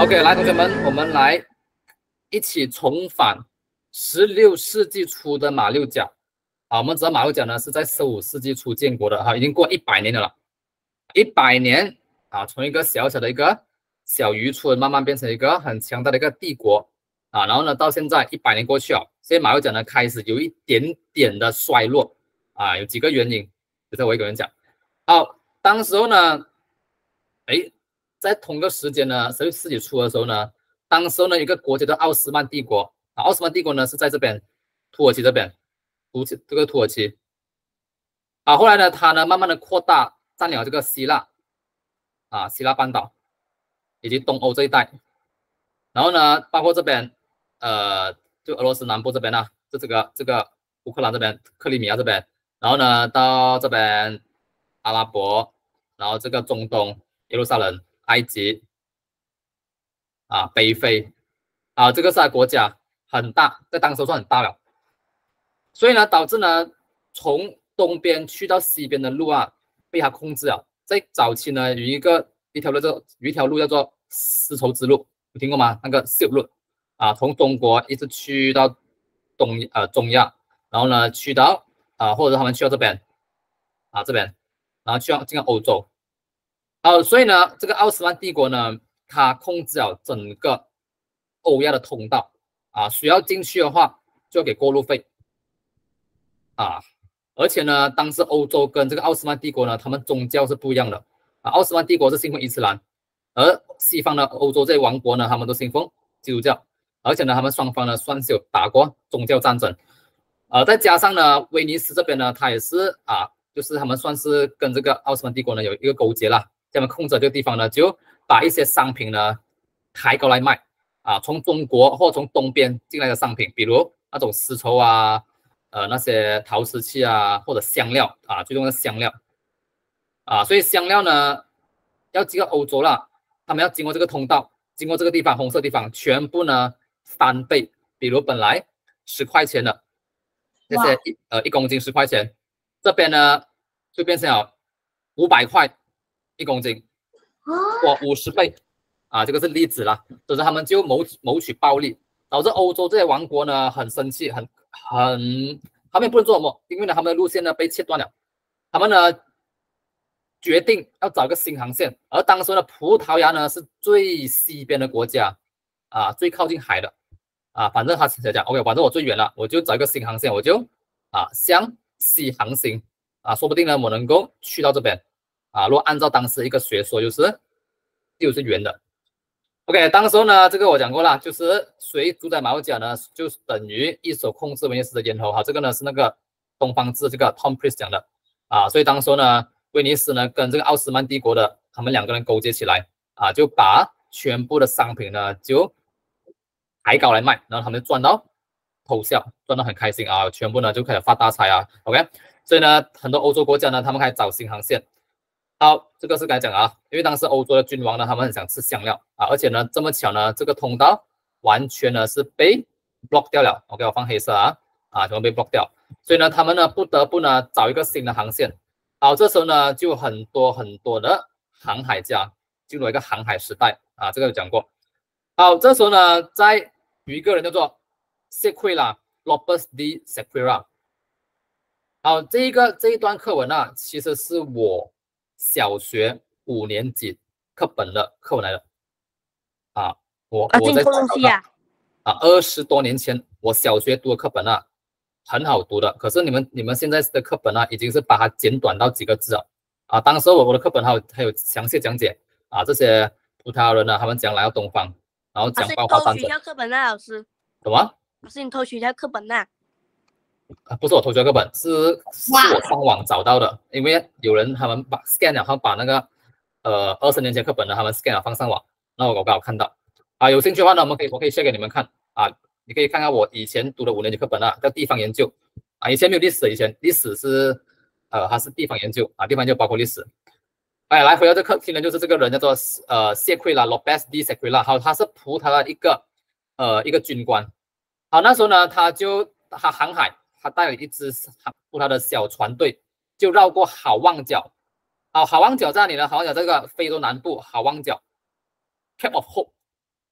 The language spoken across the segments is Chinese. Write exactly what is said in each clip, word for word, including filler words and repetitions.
OK， 来，同学们，我们来一起重返十六世纪初的马六甲。啊，我们知道马六甲呢是在十五世纪初建国的，哈，已经过一百年的了。一百年啊，从一个小小的一个小渔村，慢慢变成一个很强大的一个帝国啊。然后呢，到现在一百年过去了，所以马六甲呢开始有一点点的衰落啊，有几个原因，就在我一个人讲。好，当时候呢，哎。在同个时间呢，十六世纪初的时候呢，当时呢有一个国家叫奥斯曼帝国啊，奥斯曼帝国呢是在这边，土耳其这边，土这个土耳其啊，后来呢，它呢慢慢的扩大，占领了这个希腊啊，希腊半岛以及东欧这一带，然后呢，包括这边呃，就俄罗斯南部这边呢，就这个这个乌克兰这边，克里米亚这边，然后呢到这边阿拉伯，然后这个中东耶路撒冷。埃及啊，北非啊，这个是国家很大，在当时算很大了，所以呢，导致呢，从东边去到西边的路啊，被他控制了。在早期呢，有一个一条路叫有一条路叫做丝绸之路，有听过吗？那个 Silk Road 啊，从中国一直去到东呃中亚，然后呢，去到啊，或者他们去到这边啊这边，然后去到进到欧洲。好，所以呢，这个奥斯曼帝国呢，它控制了整个欧亚的通道啊，需要进去的话就要给过路费啊，而且呢，当时欧洲跟这个奥斯曼帝国呢，他们宗教是不一样的啊，奥斯曼帝国是信奉伊斯兰，而西方的欧洲这些王国呢，他们都信奉基督教，而且呢，他们双方呢算是有打过宗教战争，呃，再加上呢，威尼斯这边呢，它也是啊，就是他们算是跟这个奥斯曼帝国呢有一个勾结啦。他们控制这个地方呢，就把一些商品呢抬高来卖啊，从中国或从东边进来的商品，比如那种丝绸啊，呃那些陶瓷器啊，或者香料啊，最重要的香料啊，所以香料呢要进到欧洲了，他们要经过这个通道，经过这个地方红色地方，全部呢翻倍，比如本来十块钱的这些一呃一公斤十块钱，这边呢就变成了五百块。一公斤，或五十倍，啊，这个是例子啦。所以他们就谋谋取暴利，导致欧洲这些王国呢很生气，很很，他们不能做什么，因为呢他们的路线呢被切断了，他们呢决定要找一个新航线。而当时呢，葡萄牙呢是最西边的国家，啊，最靠近海的，啊，反正他讲 OK， 反正我最远了，我就找一个新航线，我就啊向西航行，啊，说不定呢我能够去到这边。啊，如果按照当时一个学说，就是就是圆的。OK， 当时候呢，这个我讲过了，就是谁主宰马六甲呢，就等于一手控制威尼斯的咽喉。哈，这个呢是那个东方志这个 Tom Price 讲的啊，所以当时候呢，威尼斯呢跟这个奥斯曼帝国的他们两个人勾结起来啊，就把全部的商品呢就抬高来卖，然后他们赚到偷笑，赚到很开心啊，全部呢就开始发大财啊。OK， 所以呢，很多欧洲国家呢，他们开始找新航线。好，这个是该讲啊，因为当时欧洲的君王呢，他们很想吃香料啊，而且呢，这么巧呢，这个通道完全呢是被 block 掉了。OK，我放黑色啊，啊，全部被 block 掉，所以呢，他们呢不得不呢找一个新的航线。好，这时候呢就很多很多的航海家进入一个航海时代啊，这个有讲过。好，这时候呢，在有一个人叫做 Sequela Lopez de Sequeira。好，这一个这一段课文啊，其实是我小学五年级课本的课文来的啊，我我在啊啊二十多年前我小学读的课本啊，很好读的。可是你们你们现在的课本啊，已经是把它简短到几个字了啊。当时我我的课本还有还有详细讲解啊，这些葡萄牙人呢，他们讲来到东方，然后讲包括战争。 偷学校课本啊，老师？ 什么？ 老师，你偷学校课本啊？ 不是我偷学课本，是是我上网找到的，因为有人他们把 scan 了，他们把那个呃二十年前课本呢，他们 scan 了放上网，那我刚好看到啊，有兴趣的话呢，我们可以我可以 share 给你们看啊，你可以看看我以前读的五年级课本啊，叫地方研究啊，以前没有历史，以前历史是呃它是地方研究啊，地方就包括历史。哎，来回到这课题呢，就是这个人叫做呃谢奎拉 Lopez de Sequeira，好，他是葡萄牙一个呃一个军官，好，那时候呢他就他航海。他带了一支葡萄牙的小船队，就绕过好望角。好，好望角在哪里呢？好望角这个非洲南部好望角 ，Cape of Hope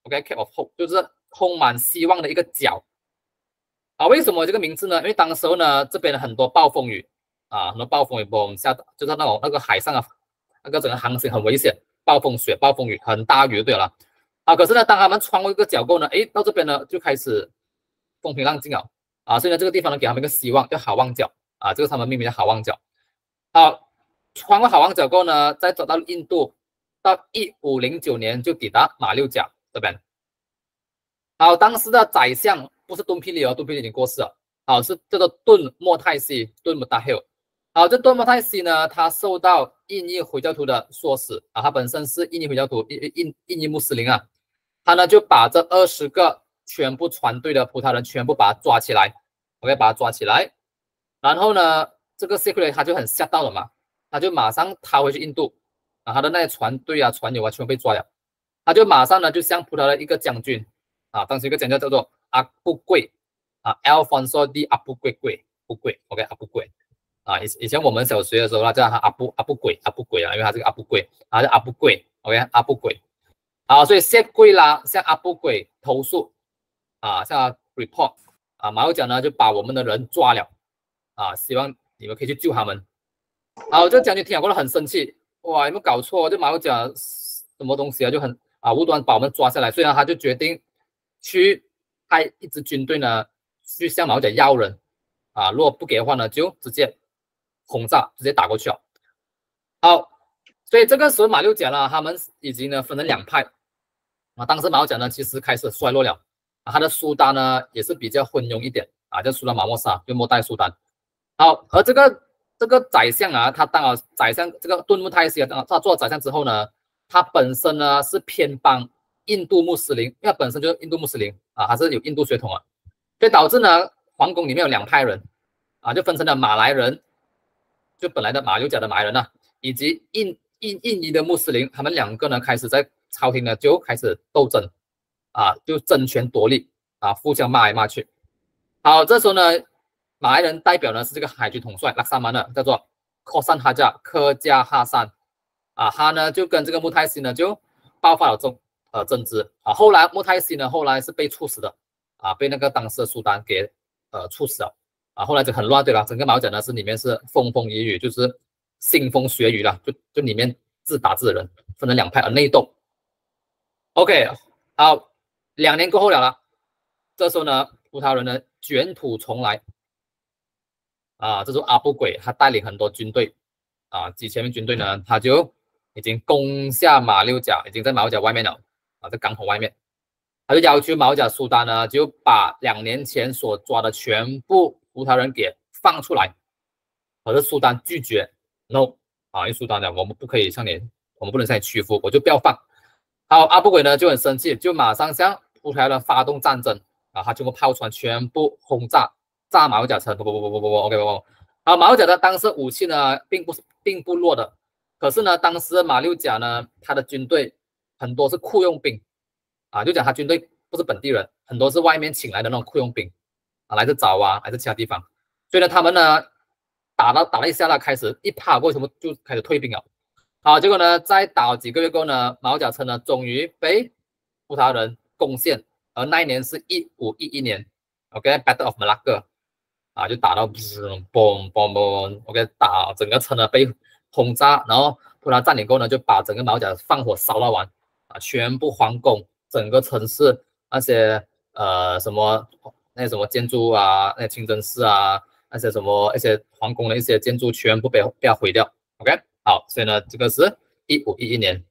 OK，Cape of Hope 就是充满希望的一个角。啊，为什么这个名字呢？因为当时候呢，这边很多暴风雨啊，很多暴风雨崩下，就是那种那个海上啊，那个整个航行很危险，暴风雪、暴风雨很大雨就对了。啊，可是呢，当他们穿过一个角过呢，诶，到这边呢就开始风平浪静了啊，所以呢，这个地方呢给他们一个希望，叫好望角啊，这个他们命名叫好望角。好，穿过好望角过呢，再走到印度，到一五零九年就抵达马六甲这边。好，当时的宰相不是敦霹雳哦，敦霹雳已经过世了。好，是叫做顿莫泰西，顿莫大 hill。好，这顿莫泰西呢，他受到印尼回教徒的唆使啊，他本身是印尼回教徒，印印印尼穆斯林啊，他呢就把这二十个全部船队的葡萄人全部把他抓起来 ，OK， 把他抓起来，然后呢，这个 secretary 他就很吓到了嘛，他就马上逃回去印度啊，他的那些船队啊、船友啊全部被抓了，他就马上呢就向葡萄的一个将军。啊，当时一个将军叫做阿布贵啊 ，Alfonso de 阿布贵贵布贵 ，OK， 阿布贵啊，以以前我们小学的时候，他叫他阿布阿布贵阿布贵啊，因为他是个阿布贵，啊叫阿布贵 ，OK， 阿布贵，啊，所以谢贵啦向阿布贵投诉啊，向他 report 啊，马六甲呢就把我们的人抓了啊，希望你们可以去救他们。好，这个将军听了过后很生气，哇，有没有搞错？这马六甲什么东西啊，就很啊无端把我们抓下来，所以呢他就决定。去派一支军队呢，去向马六甲要人啊，如果不给的话呢，就直接轰炸，直接打过去了。好，所以这个时候马六甲呢，他们已经呢分成两派啊。当时马六甲呢，其实开始衰落了啊，他的苏丹呢也是比较昏庸一点啊，叫苏丹马莫萨，就末代苏丹。好，而这个这个宰相啊，他当了宰相，这个顿木泰西啊，他做了宰相之后呢，他本身呢是偏帮。印度穆斯林，因为他本身就是印度穆斯林啊，还是有印度血统啊，所以导致呢，皇宫里面有两派人啊，就分成了马来人，就本来的马六甲的马来人呐、啊，以及印印印尼的穆斯林，他们两个呢开始在朝廷呢就开始斗争啊，就争权夺利啊，互相骂来骂去。好，这时候呢，马来人代表呢是这个海军统帅拉萨曼的，叫做科山哈加科加哈山啊，他呢就跟这个穆泰西呢就爆发了争。呃，争执啊，后来莫泰西呢，后来是被处死的啊，被那个当时的苏丹给呃处死了啊，后来就很乱，对吧？整个马六甲呢是里面是风风雨雨，就是腥风血雨了，就就里面自打自的人分成两派，而内斗。OK， 好，两年过后了了，这时候呢，葡萄人呢卷土重来啊，这时候阿布鬼他带领很多军队啊，几千名军队呢，他就已经攻下马六甲，已经在马六甲外面了。啊，在港口外面，他就要求马六甲苏丹呢，就把两年前所抓的全部葡萄人给放出来。可是苏丹拒绝 ，no 啊，因为苏丹呢，我们不可以向你，我们不能向你屈服，我就不要放。好，阿布鬼呢就很生气，就马上向葡萄牙人发动战争啊，他全部炮船全部轰炸炸马六甲城，不不不不不不 ，OK 不不。好，马六甲的当时武器呢，并不是并不弱的，可是呢，当时马六甲呢，他的军队。很多是雇佣兵啊，就讲他军队不是本地人，很多是外面请来的那种雇佣兵啊，来自爪哇还是其他地方，所以呢，他们呢打到打了一下呢，开始一趴过，全部就开始退兵了。好，结果呢，再打几个月过后呢，马六甲城呢终于被葡萄牙人攻陷，而那一年是一五一一年 ，OK，Battle of Malacca 啊，就打到嘣嘣嘣 ，OK， 打整个城呢被轰炸，然后葡萄牙占领后呢，就把整个马六甲放火烧到完。啊，全部皇宫，整个城市那些呃什么那些什么建筑啊，那些清真寺啊，那些什么一些皇宫的一些建筑全部被被毁掉。OK， 好，所以呢，这个是一五一一年。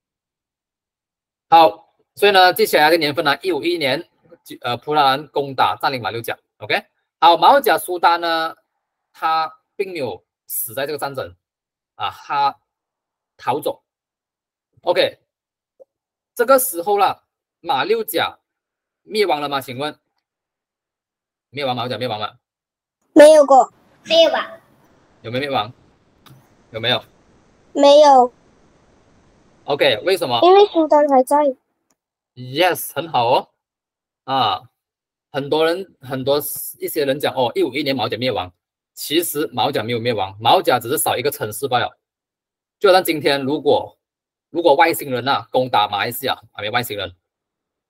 好，所以呢，记起来的年份呢，一五一一年，呃，葡萄牙人攻打占领马六甲。OK， 好，马六甲苏丹呢，他并没有死在这个战争啊，他逃走。OK。这个时候了，马六甲灭亡了吗？请问灭亡马六甲灭亡吗？ 没有过，没有吧？ 有没有灭亡？有没有？ 没有。 OK， 为什么？ 因为苏丹还在。 Yes， 很好哦。啊，很多人很多一些人讲哦，一五一年马六甲灭亡，其实马六甲没有灭亡，马六甲只是少一个城市罢了。就像今天如果如果外星人呐、啊、攻打马来西亚，还没外星人，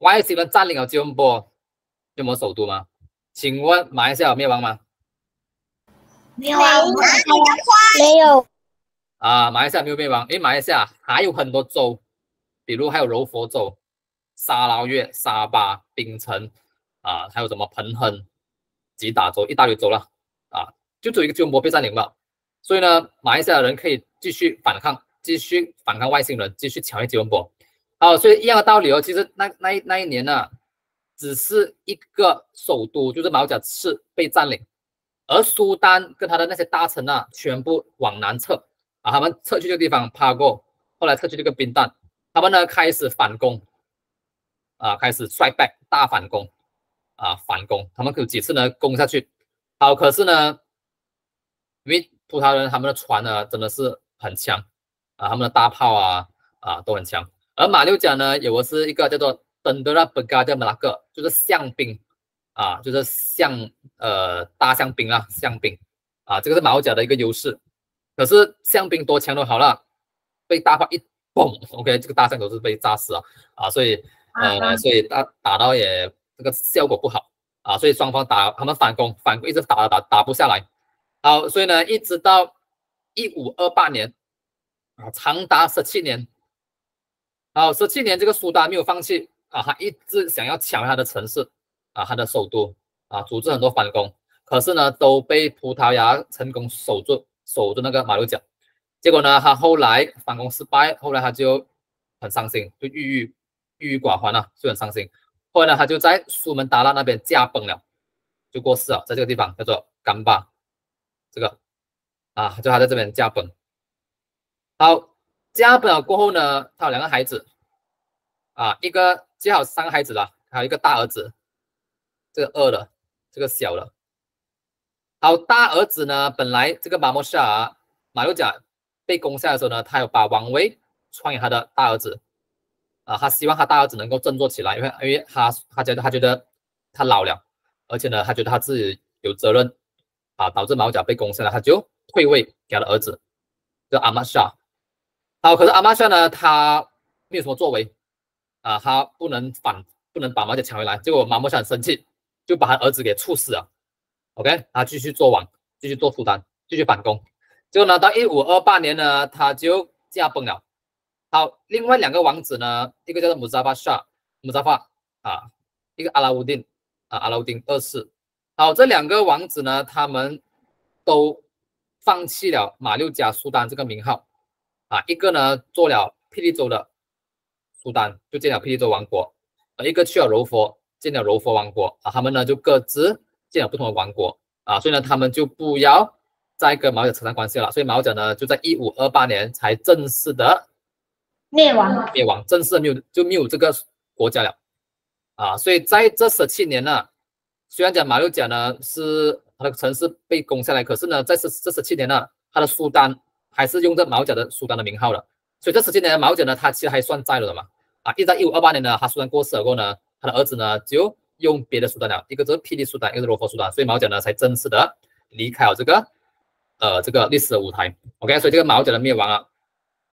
外星人占领了吉隆坡，有没有首都吗？请问马来西亚有灭亡吗？ 没有啊，没有啊，马来西亚没有灭亡，因为马来西亚还有很多州，比如还有柔佛州、沙捞越、沙巴、槟城啊，还有什么彭亨、吉打州，一大堆州了啊，就只有一个吉隆坡被占领了。所以呢，马来西亚人可以继续反抗，继续反抗外星人，继续抢回吉隆坡。好，所以一样的道理哦。其实那那一那一年呢，只是一个首都，就是马六甲市被占领，而苏丹跟他的那些大臣啊，全部往南撤啊，他们撤去这个地方帕过，后来撤去这个宾旦，他们呢开始反攻啊，开始率 back 大反攻啊，反攻，他们有几次呢攻下去，好，可是呢，因为葡萄牙人他们的船呢真的是很强啊，他们的大炮啊啊都很强。而马六甲呢，有的是一个叫做 Tentera Bergada Melaka， 就是象兵啊，就是象呃大象兵啦，象兵啊，这个是马六甲的一个优势。可是象兵多强都好了，被大炮一嘣 ，OK， 这个大象都是被炸死了啊，所以呃，所以打打到也这个效果不好啊，所以双方打他们反攻，反攻一直打打打不下来。好，所以呢，一直到一五二八年啊，长达十七年。好，十七年这个苏丹没有放弃啊，他一直想要抢他的城市啊，他的首都啊，组织很多反攻，可是呢都被葡萄牙成功守住，守住那个马六甲。结果呢，他后来反攻失败，后来他就很伤心，就郁郁郁郁寡欢啊，就很伤心。后来呢，他就在苏门答腊那边驾崩了，就过世了，在这个地方叫做甘巴，这个啊，就他在这边驾崩。好。嫁本了过后呢，他有两个孩子，啊，一个接好三个孩子了，还有一个大儿子，这个二的，这个小的。好，大儿子呢，本来这个马莫夏尔马六甲被攻下的时候呢，他有把王位传给他的大儿子，啊，他希望他大儿子能够振作起来，因为因为他他觉得他觉得他老了，而且呢，他觉得他自己有责任，啊，导致马六甲被攻下来，他就退位给他的儿子，叫阿玛夏。好，可是阿玛夏呢，他没有什么作为啊，他不能反，不能把马甲抢回来。结果马莫夏很生气，就把他儿子给处死了。OK， 他继续做王，继续做苏丹，继续反攻。结果呢，到一五二八年呢，他就驾崩了。好，另外两个王子呢，一个叫做穆扎巴夏，穆扎法啊，一个阿拉乌丁啊，阿拉乌丁二世。好，这两个王子呢，他们都放弃了马六甲苏丹这个名号。啊，一个呢做了霹雳州的苏丹，就建了霹雳州王国；而一个去了柔佛，建了柔佛王国。啊，他们呢就各自建了不同的王国。啊，所以呢他们就不要再跟马六甲扯上关系了。所以马六甲呢就在一五二八年才正式的灭亡， 灭亡，正式没有就没有这个国家了。啊，所以在这十七年呢，虽然讲马六甲呢是它的城市被攻下来，可是呢在这这十七年呢，它的苏丹还是用着马六甲的苏丹的名号的，所以这十七年马六甲呢，他其实还算在了的嘛。啊，一直到一五二八年呢，他苏丹过世了过后呢，他的儿子呢就用别的苏丹了，一个是霹雳苏丹，一个是罗佛苏丹，所以马六甲呢才正式的离开了这个呃这个历史的舞台。OK， 所以这个马六甲的灭亡啊，